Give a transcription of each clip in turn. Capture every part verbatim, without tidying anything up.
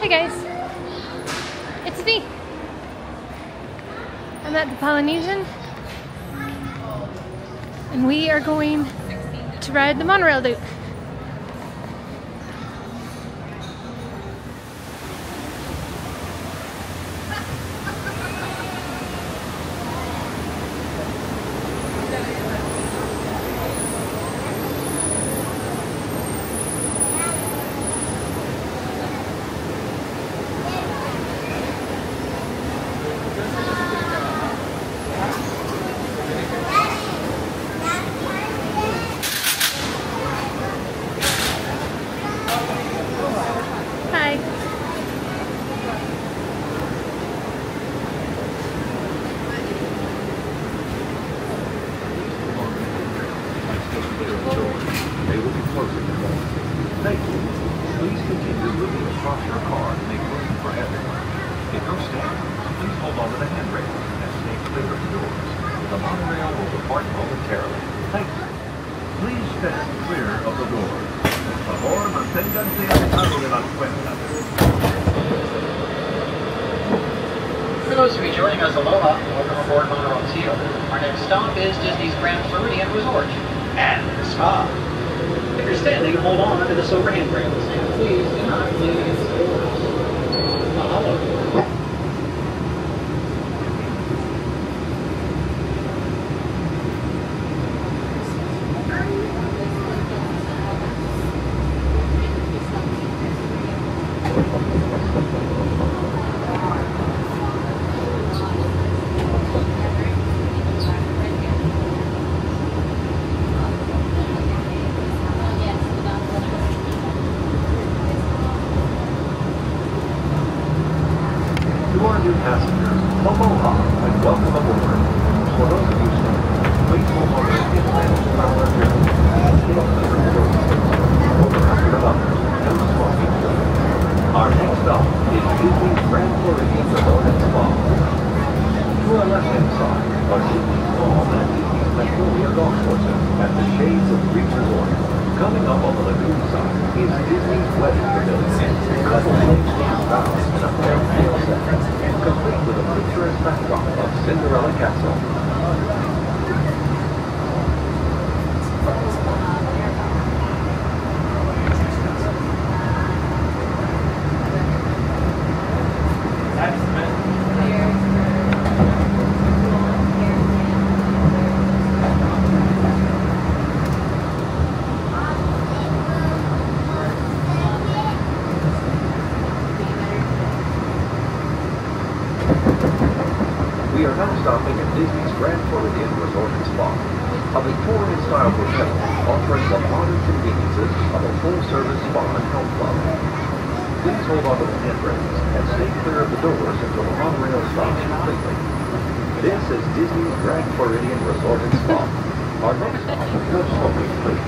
Hey guys, it's me. I'm at the Polynesian and we are going to ride the monorail loop. They will be closing the door. Thank you. Please continue moving across your car to make room for everyone. If you're standing, please hold on to the handrail and stay clear of the doors. The monorail will depart momentarily. Thank you. Please stand clear of the doors. Por favor, manténganse alejados de las puertas. For those of you joining us, aloha, welcome aboard Monorail T O. Our next stop is Disney's Grand Floridian Resort and Spa. If you're standing, hold on to the silver handrails and please do not lean against the doors. Mahalo. To our new passengers, aloha and welcome aboard. For those of you standing, please hold on to the handrails throughout our journey and stay clear of the doors. For the comfort of others, no smoking please. Our next stop is Disney's Grand Floridian Resort and Spa. To our left-hand side are Disney's Mall and Disney's Magnolia golf courses at the Shades of Greek Resort. Coming up on the lagoon side is Disney's Wedding Pavilion, couple lakes down valley and a fairy tale set, complete with a picturesque backdrop of Cinderella Castle. We are now stopping at Disney's Grand Floridian Resort and Spa, a Victorian-style hotel offering the modern conveniences of a full-service spa and health club. Please hold on to the handrails and stay clear of the doors until the monorail stops completely. This is Disney's Grand Floridian Resort and Spa. Our next stop is no smoking, please.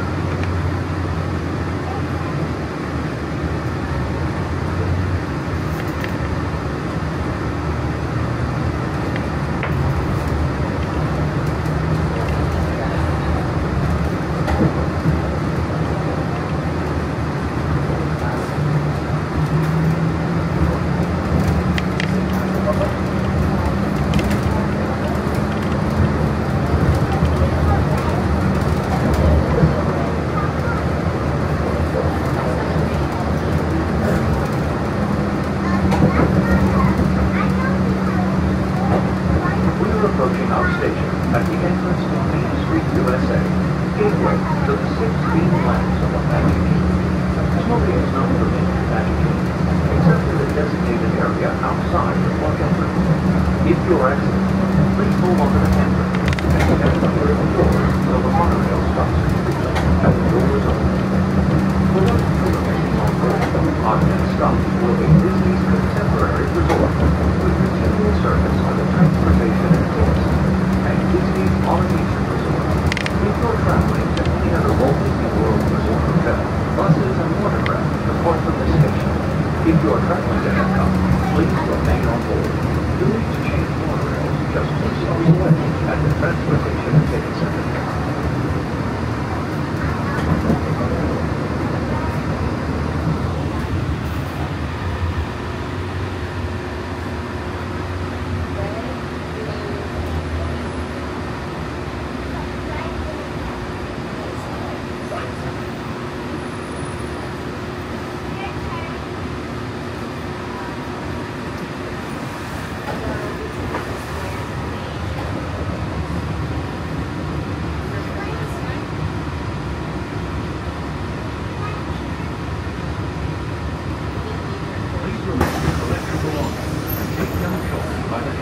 Approaching our station at the entrance to Main Street, U S A, gateway to the six green lamps of the Magic Kingdom. Nobody is known for being Magic Kingdom, except for the designated area outside the park entrance. If you are exiting, please hold on to the handrail and stand clear of the doors until the monorail stops completely and the door is open. For those of you remaining on board, our next stop will be Disney's Contemporary Resort, with continual service on the transportation and tours, and Disney's Polynesian Resort. If you're traveling to any other Walt Disney World Resort hotel, buses and watercraft depart from the station. If you are traveling to Epcot, please remain on board. You need to change monorails just two stops away at the Transportation and Ticket Center.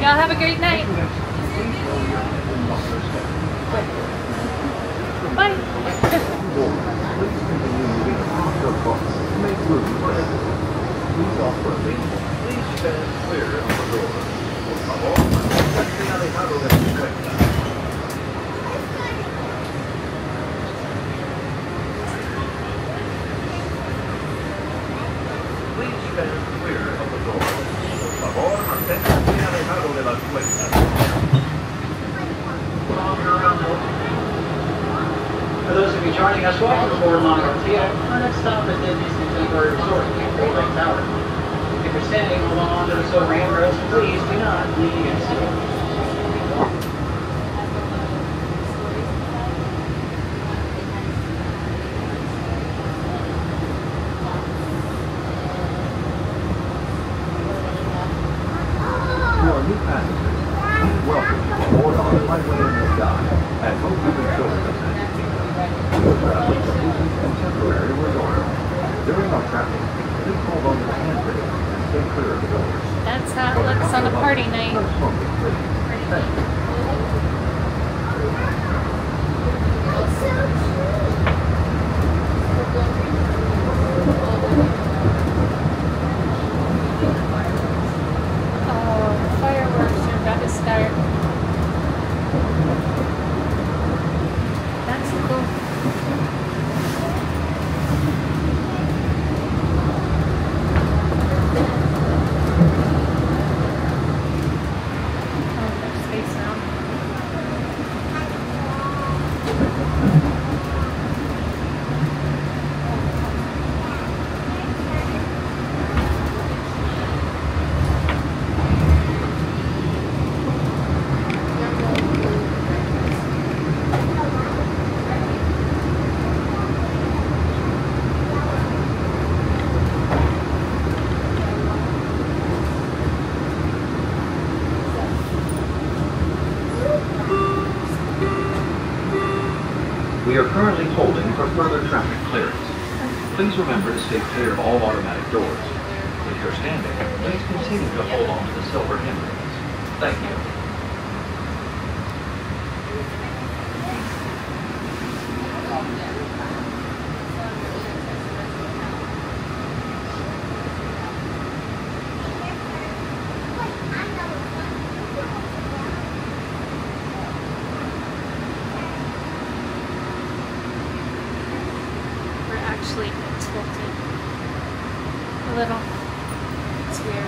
Y'all have a great night. Bye. Please stand clear of the door. Please stand clear of the door. Por favor, manténganse alejado de las puertas. For those of you joining us, welcome aboard Monorail Theater. Our next stop is Disney's Contemporary Resort, Monorail Tower. If you're standing, hold on to the silver handrails. Please do not lean against it. To our new passengers, we welcome you aboard our Highway in the Sky and hope you've enjoyed the magic kingdom. We're traveling to Disney's Contemporary Resort. During our travel, please hold on to the handrails and stay clear of the doors. That's how it looks on a party night. No smoking, please. Thank you. Oh, fireworks are about to start. That's cool. Oh, there's Space Mountain. We are currently holding for further traffic clearance. Please remember to stay clear of all automatic doors. If you're standing, please continue to hold on to the silver handrails. Thank you. Actually tilted a little. It's weird.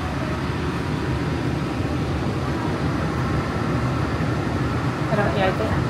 I don't, yeah, I think.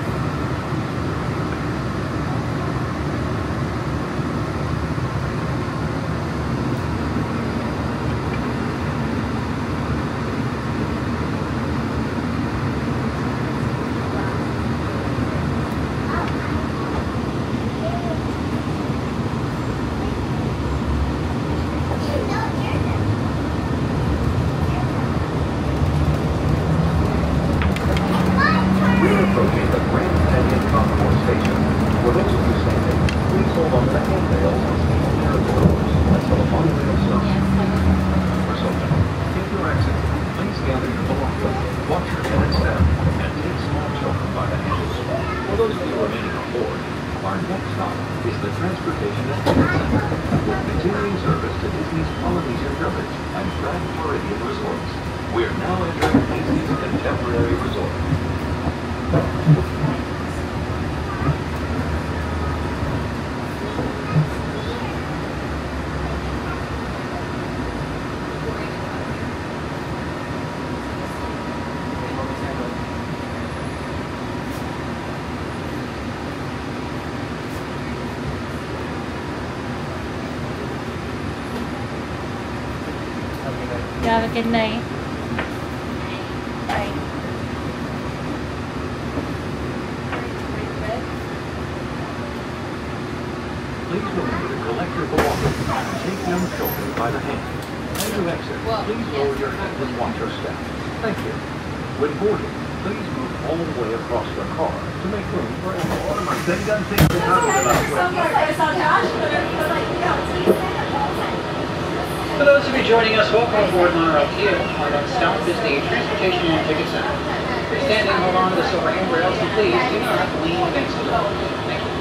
Our next stop is the Transportation Express Center, with continuing service to Disney's Polynesian Village and Grand Floridian Resorts. We are now entering Disney's Contemporary Resort. You have a good night. Bye. Please remember to collect your belongings and take young children by the hand. As you exit, please lower your head and watch your step. Thank you. When boarding, please move all the way across your car to make room for everyone. Manténganse alejados de las puertas. For those of you joining us, welcome aboard Monorail. Our next stop is the Transportation and Ticket Center. If you're standing, hold on to the silver handrails, and please do not lean against the wall. Thank you.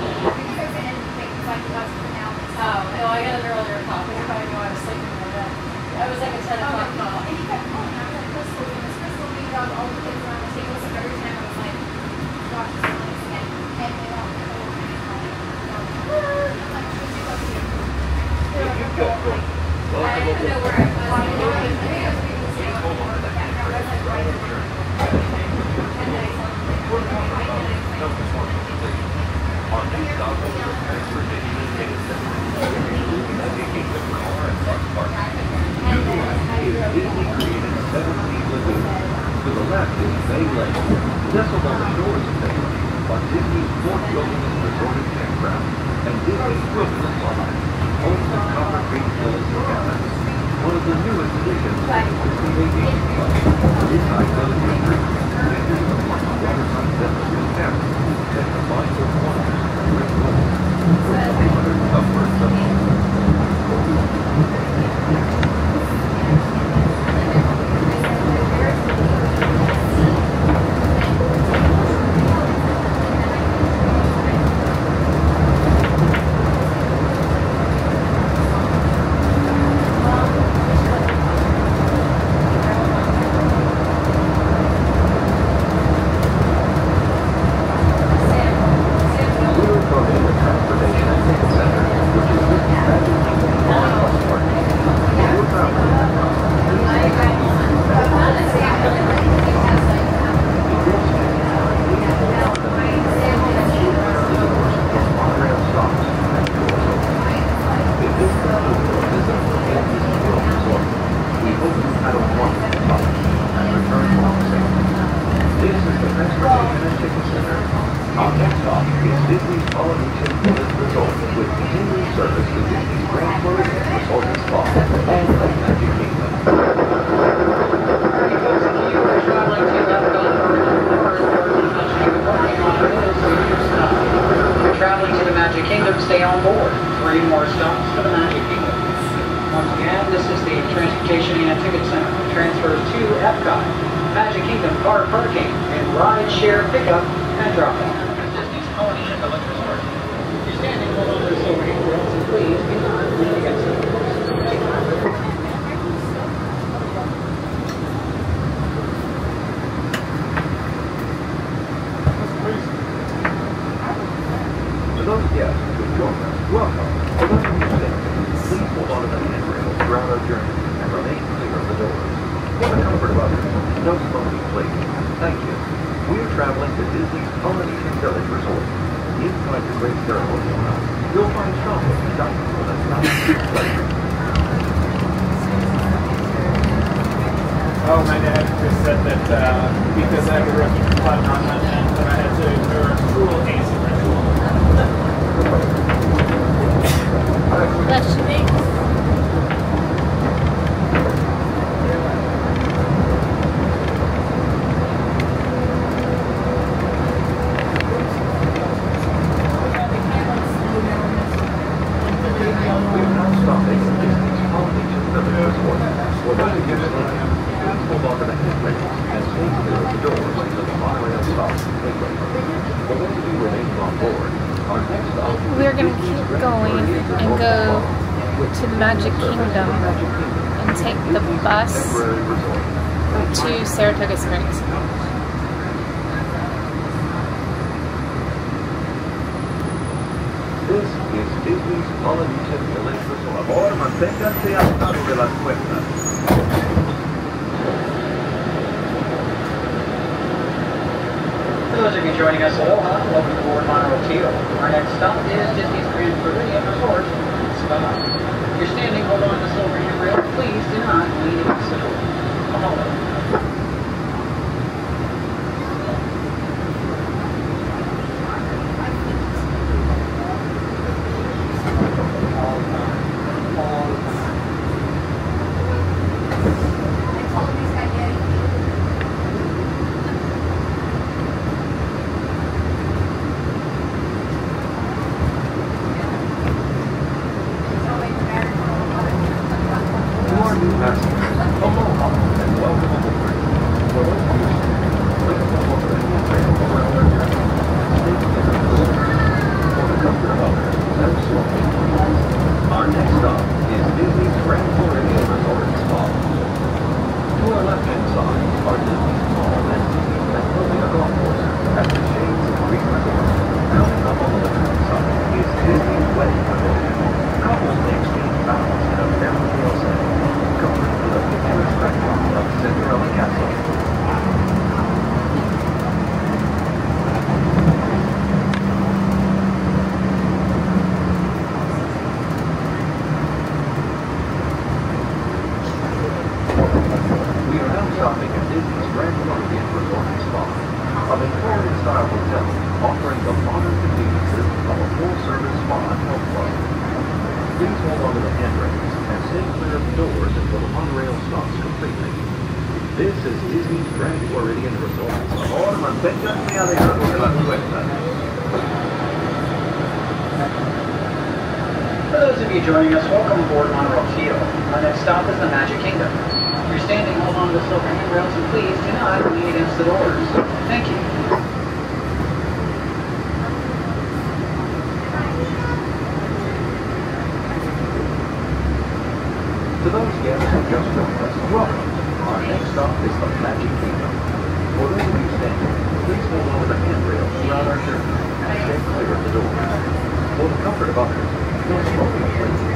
Oh, no, I got an earlier call because I knew I was sleeping in bed. I was like a ten o'clock call. And he kept calling after that Crystal, and this Crystal being done all the kids around the table, so every time I was like, watching something again, and they all kept on calling. I'm like, should you go here? I didn't even know where I was. I think I was reading the same one. I was like, right in there. And then I saw them. Our next stop is the Transportation and Ticket Center, Magic Kingdom car and bus parking. To the right is Disney created seven sea lagoons. To the left is Bay Lake, nestled on the shores of Bay Lake, on Disney's fourth wilderness resort and campground, and Disney's Wilderness Lodge, home to Copper Creek Villas and Cabins. One of the newest additions to the Disney Vacation Club. Inside Village Retreat, visitors can find waterfront villas and cabins, and combine with wonders of Great West, with one hundred upwards of We're going to keep going and go to the Magic Kingdom and take the bus to Saratoga Springs. This is Disney's Polynesian Village Resort. Por favor, manténganse al lado de las puertas. For those of you joining us, aloha, welcome aboard Monorail Teal. Our next stop is Disney's Grand Floridian Resort and Spa. If you're standing, hold on to the silver handrail. Please do not lean against the door. Mahalo. Passengers, aloha and welcome aboard. For those of you standing, please hold on to the handrail around our track and stay clear of the doors. For the comfort of others, tread slowly. Our next stop is Disney's Grand Floridian Resort and Spa. To our left-hand side are Disney's Mall and Disney's building a golf course at the Shades of Green Resort. Coming up on the left-hand side is Disney's Wedding Pavilion. Couples may exchange vows in a fairy tale setting, complete with a picturesque backdrop of Cinderella Castle. We are now stopping at Disney's Grand Floridian Resort and Spa, a Victorian-style hotel offering the modern conveniences of a full-service spa and health club. Please hold on to the handrails and stay clear of the doors until the monorail stops completely. This is Disney's Grand Floridian Resort. Por favor, manténganse alejado de la puerta. For those of you joining us, welcome aboard Monorail. Our next stop is the Magic Kingdom. If you're standing, hold on to the silver handrails and please do not lean against the doors. Thank you. To those guests who just joined us, welcome. Our next stop is the Magic Kingdom. For those of you standing, please hold on to the handrails throughout our journey and stay clear of the doors. For the comfort of others, no smoking, please.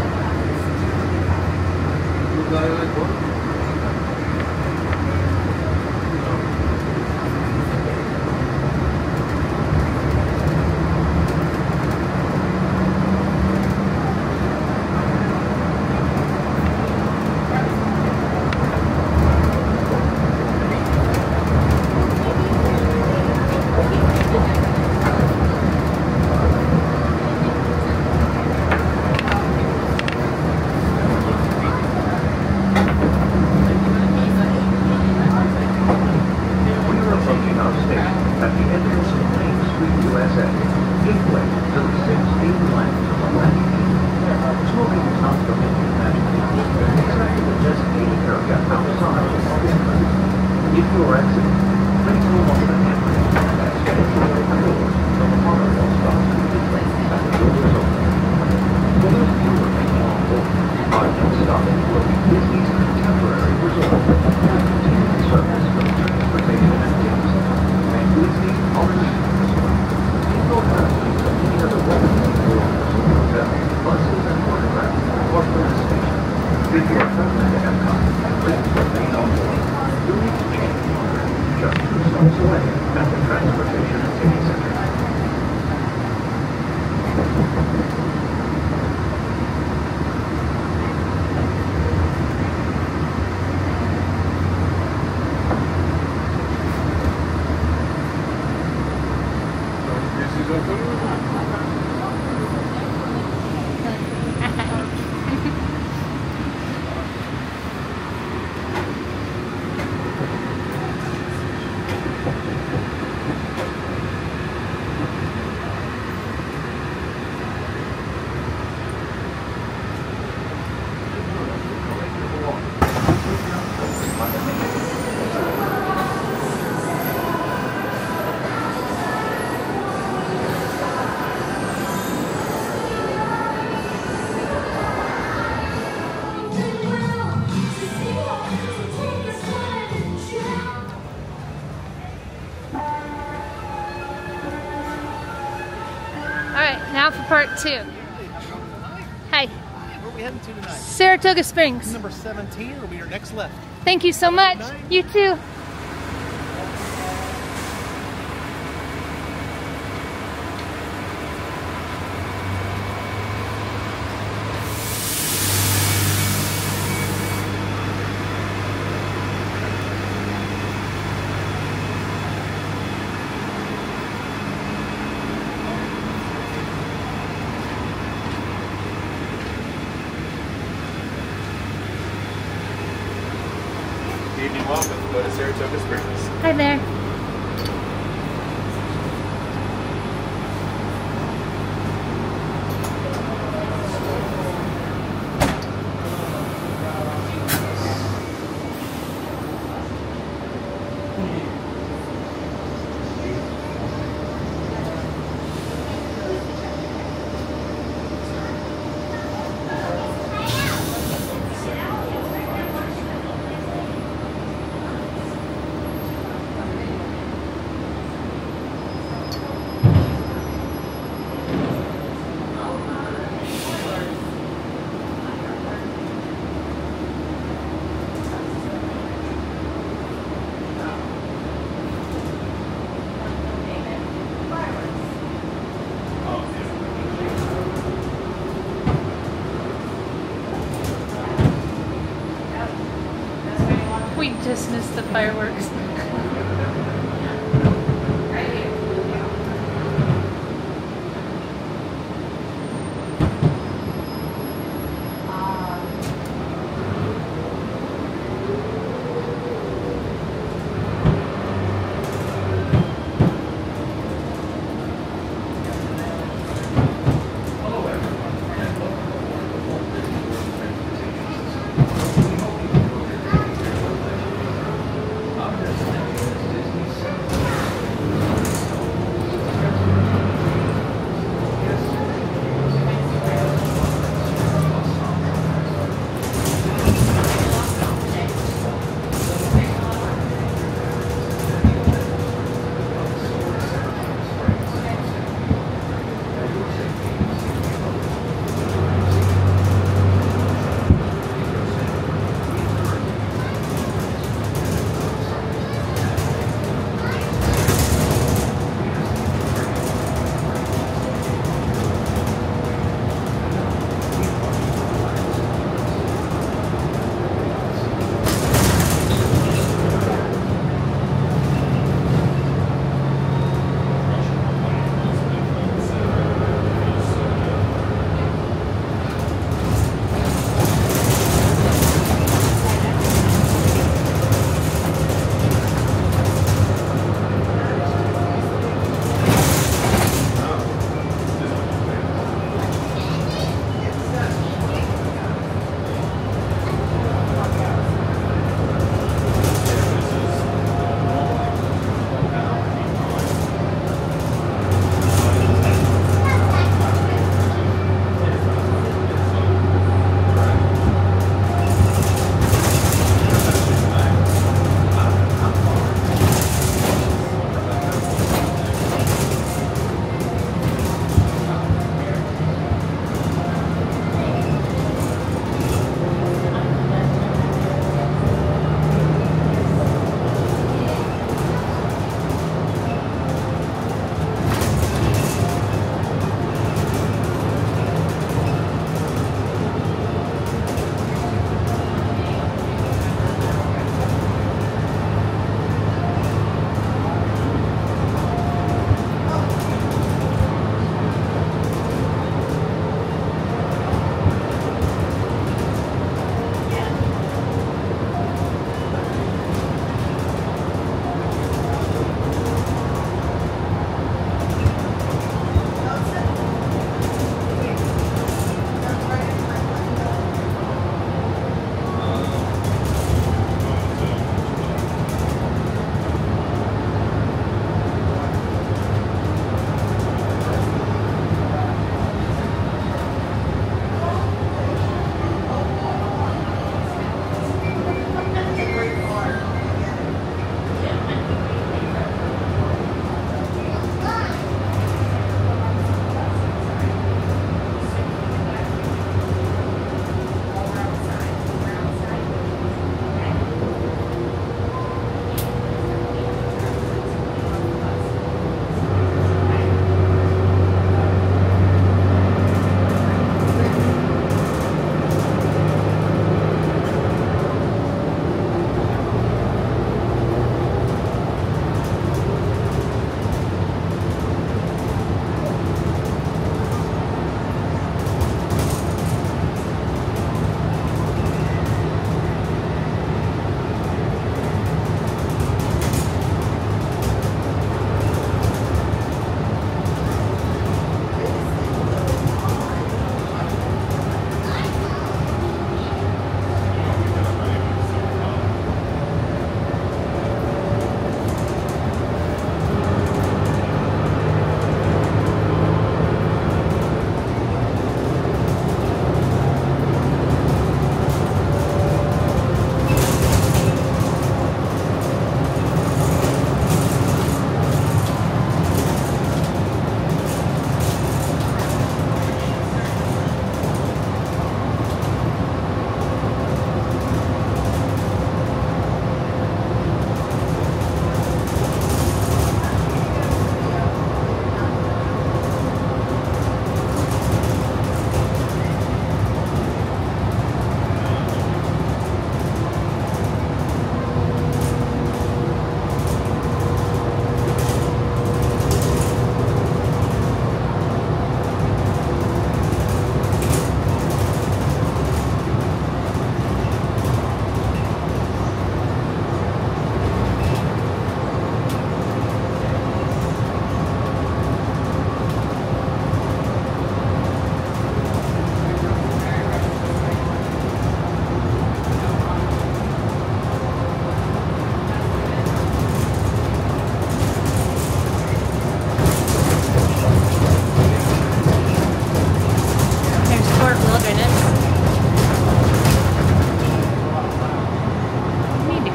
Now for part two. Hi. Where are we heading to tonight? Saratoga Springs. Number seventeen will be your next left. Thank you so much. You too. Good evening, welcome. Go to Saratoga Springs. Hi there. We just missed the fireworks.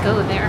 go there.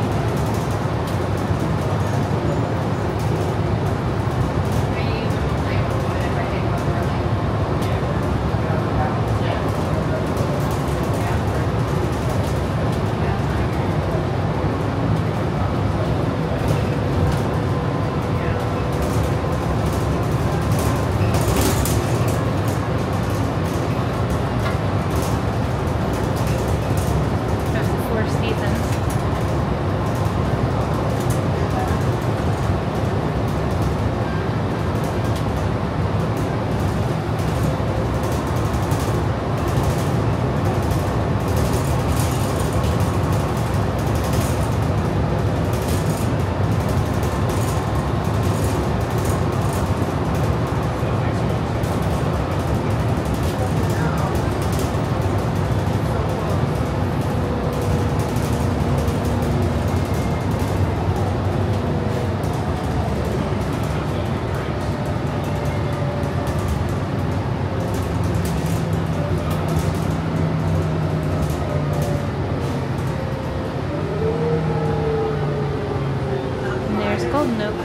Golden Oak.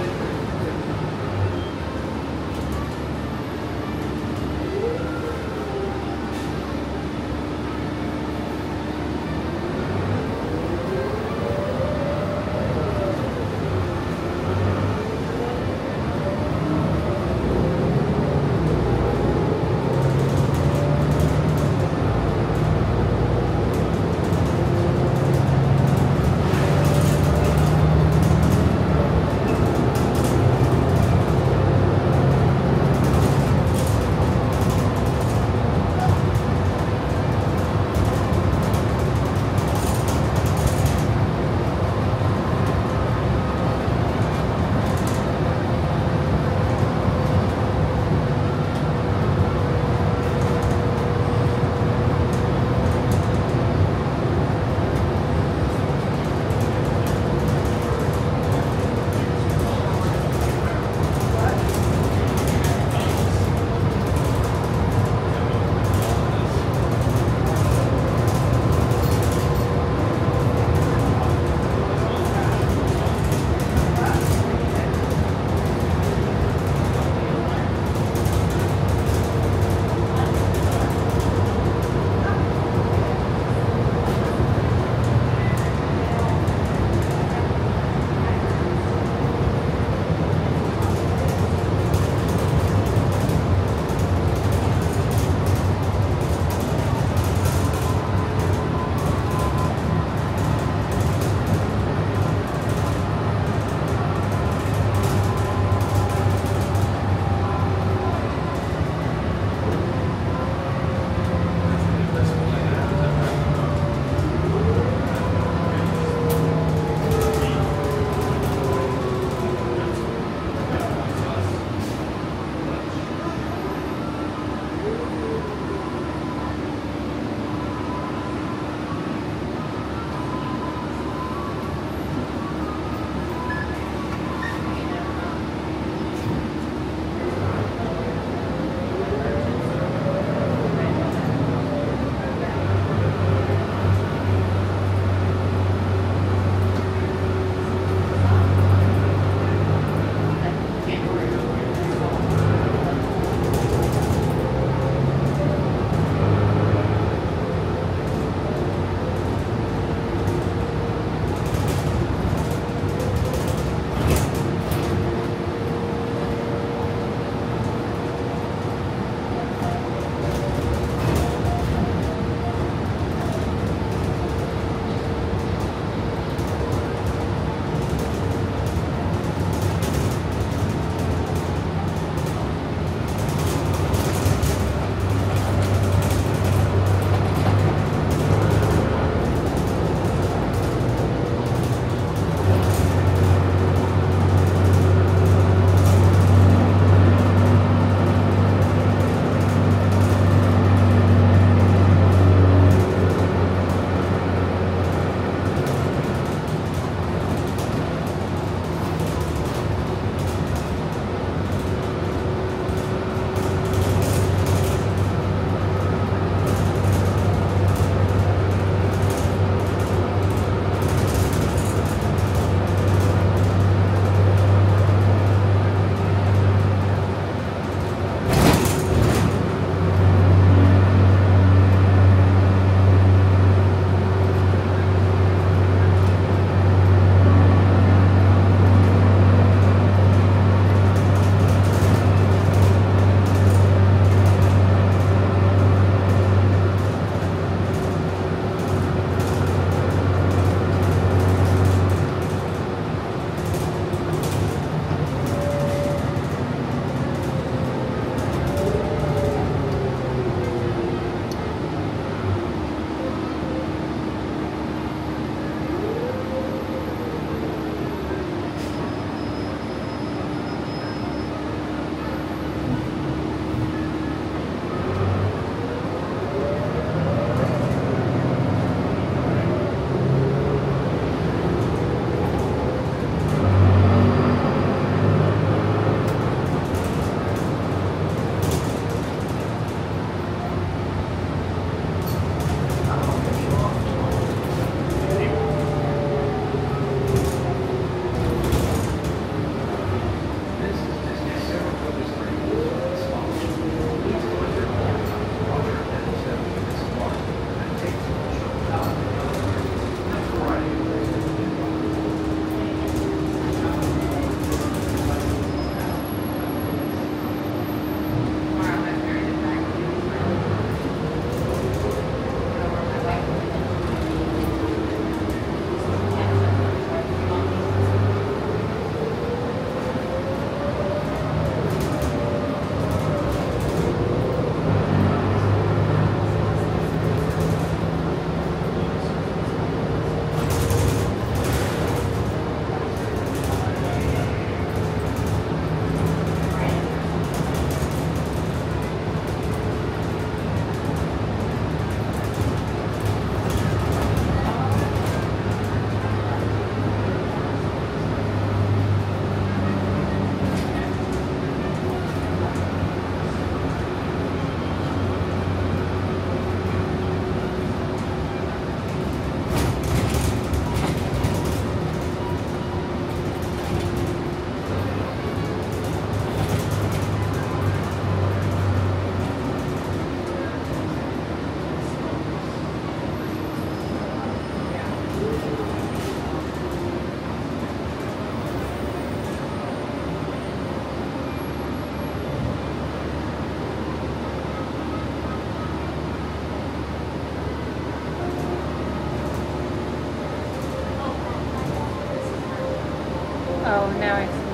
Oh, now I see.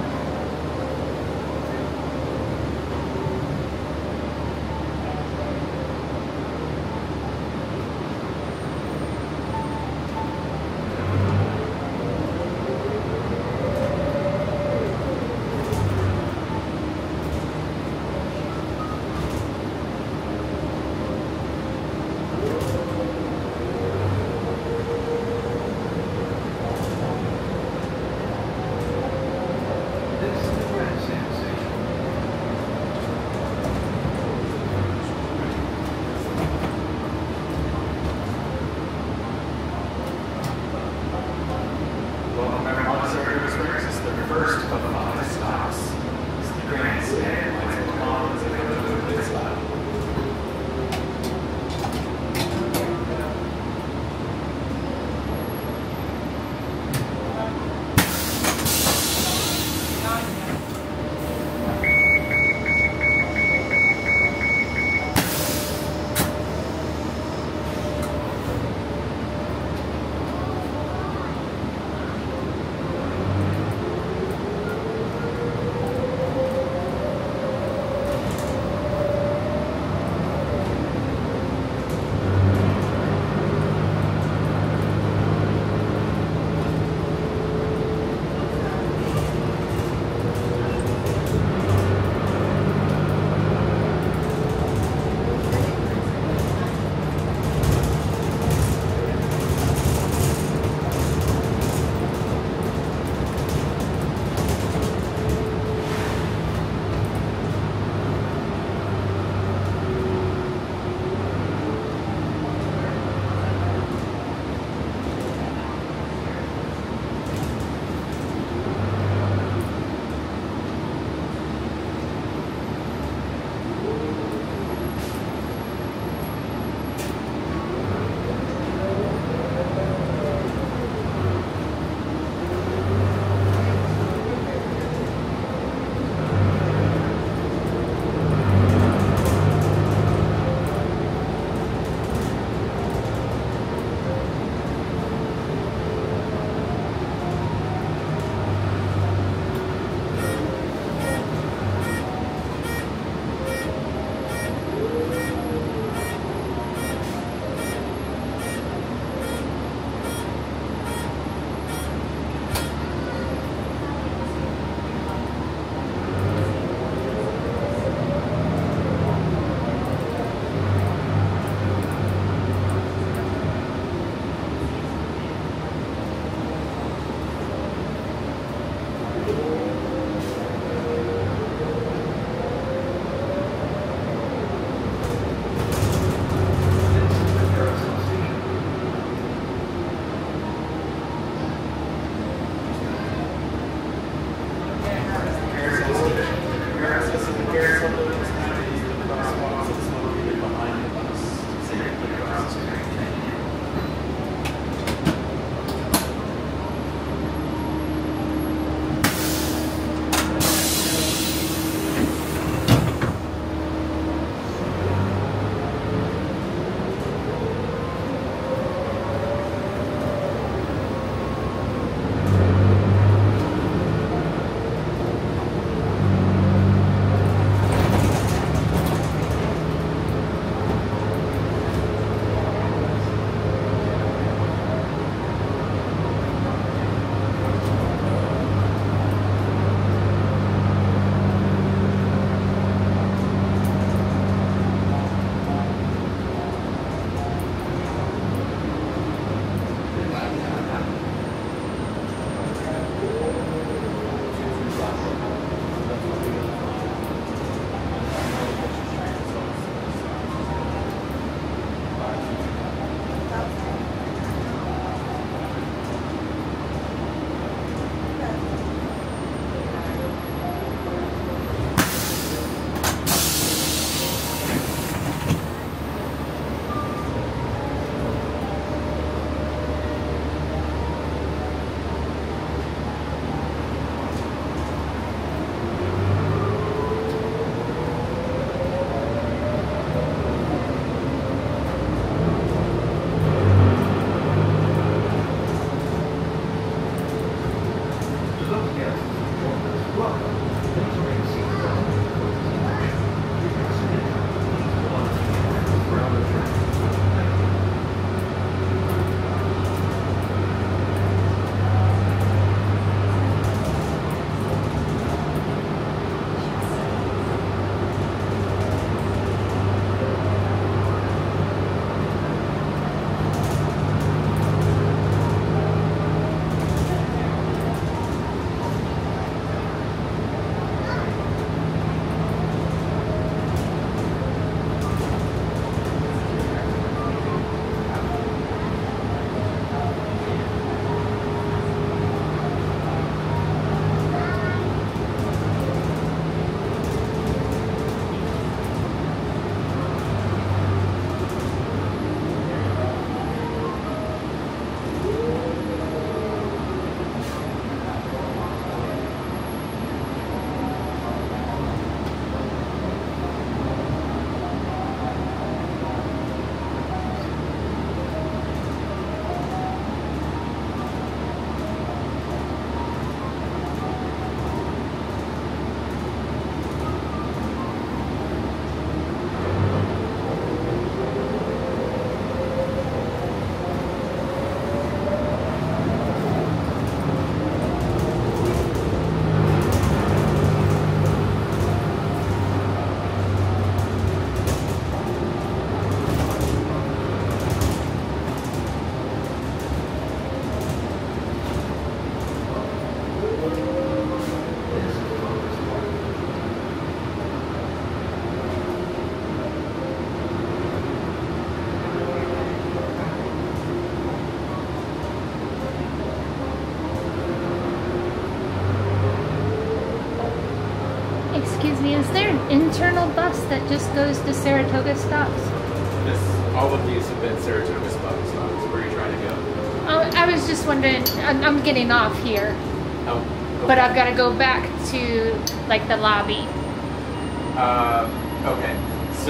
Excuse me, is there an internal bus that just goes to Saratoga stops? This, all of these have been Saratoga stops. So where are you trying to go? Oh, I was just wondering, I'm, I'm getting off here, Oh, okay. but I've got to go back to like the lobby. Uh, okay. So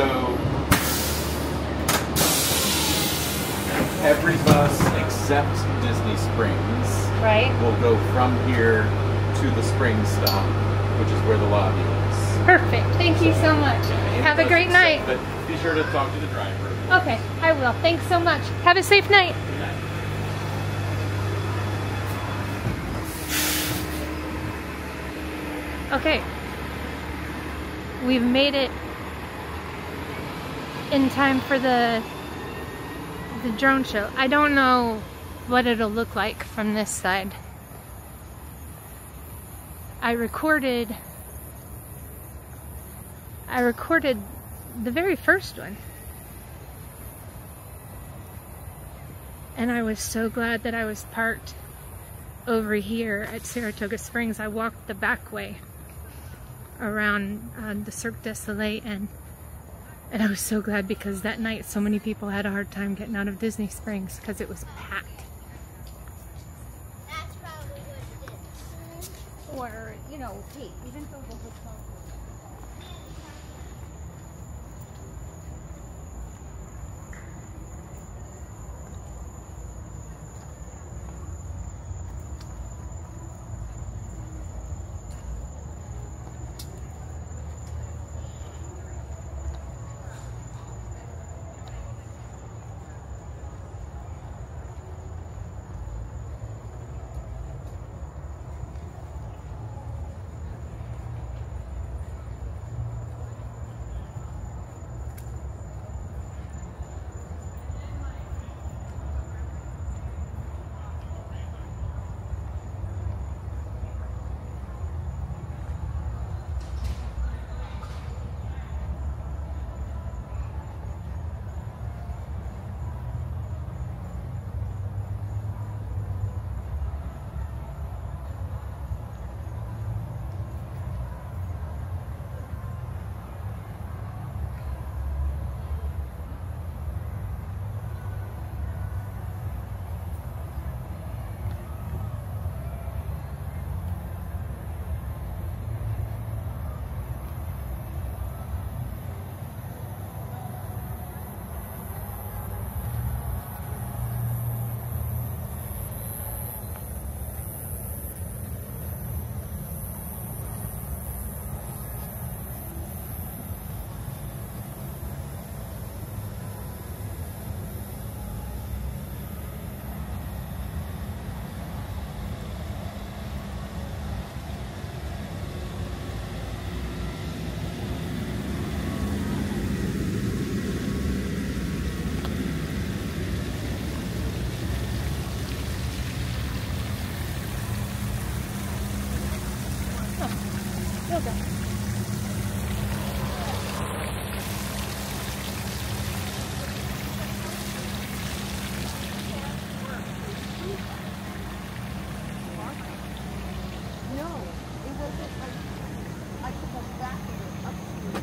every bus except Disney Springs Right? will go from here to the Springs stop, which is where the lobby is. Perfect. Thank you so much. And Have a bus great night. except- But be sure to talk to the driver. Okay, I will. Thanks so much. Have a safe night. Good night. Okay. We've made it in time for the the drone show. I don't know what it'll look like from this side. I recorded I recorded the very first one. And I was so glad that I was parked over here at Saratoga Springs. I walked the back way around uh, the Cirque du Soleil, and and I was so glad because that night so many people had a hard time getting out of Disney Springs because it was packed. That's probably what it is. Or, you know, hey, even though the hotel. Yoga. No, it wasn't like I took a back up to it.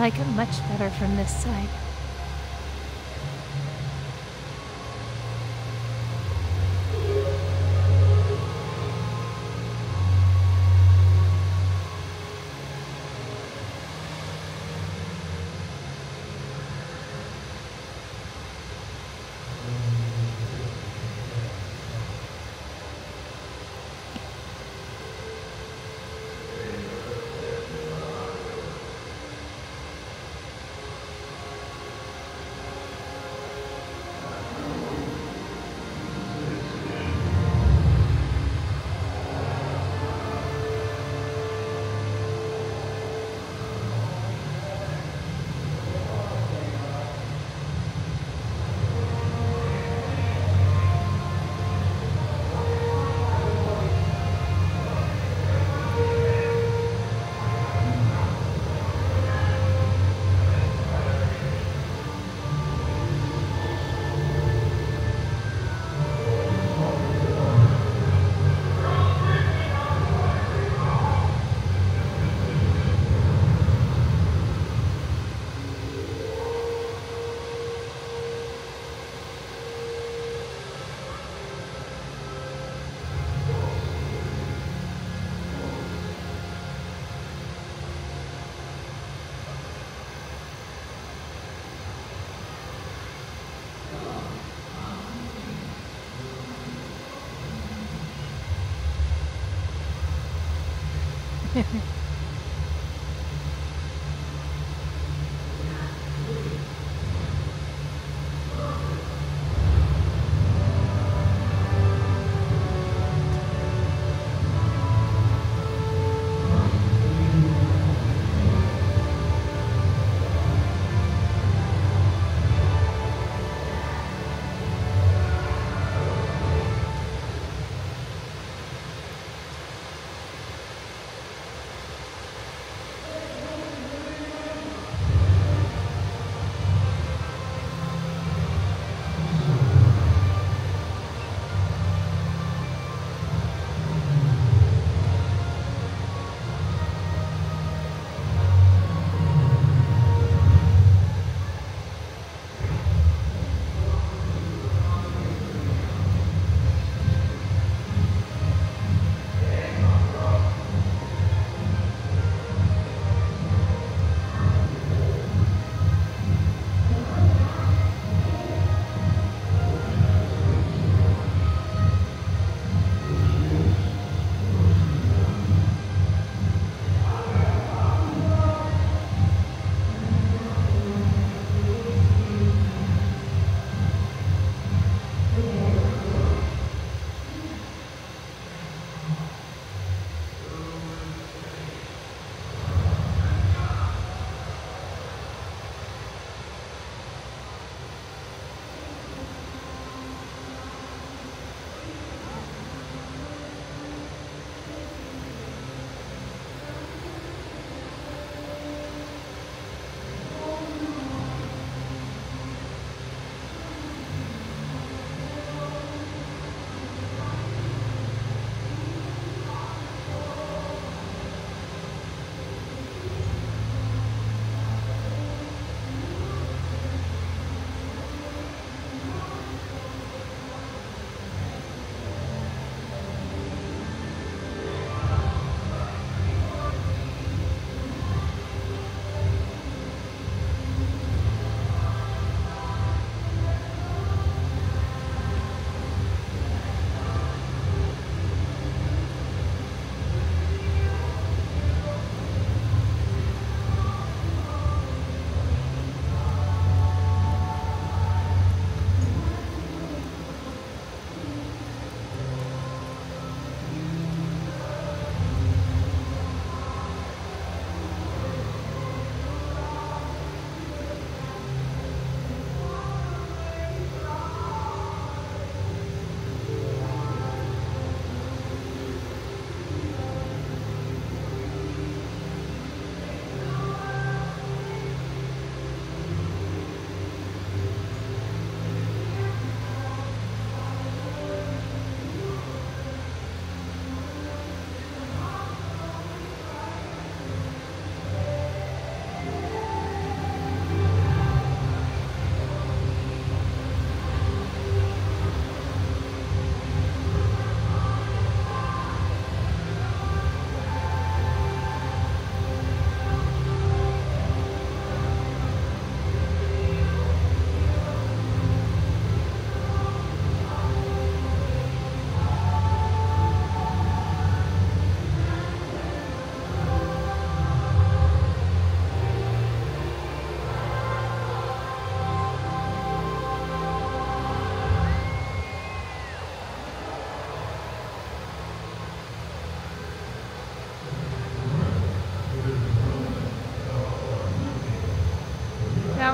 like it much better from this side.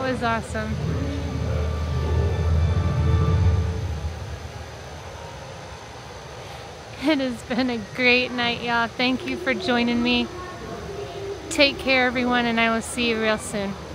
was awesome. It has been a great night, y'all. Thank you for joining me. Take care, everyone, and I will see you real soon.